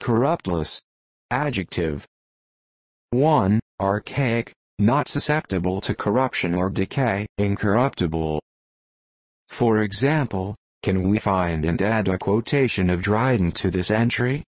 Corruptless. Adjective. 1. Archaic, not susceptible to corruption or decay, incorruptible. For example, can we find and add a quotation of Dryden to this entry?